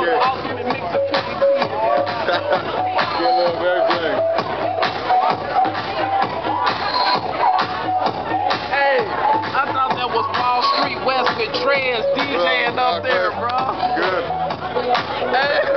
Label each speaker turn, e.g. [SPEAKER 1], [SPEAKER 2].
[SPEAKER 1] Okay.
[SPEAKER 2] Ultimate mix of 50
[SPEAKER 1] Good little everything.
[SPEAKER 2] Hey, I thought that was Wall Street West with Trez DJing up there, bro.
[SPEAKER 1] Good.
[SPEAKER 2] Hey.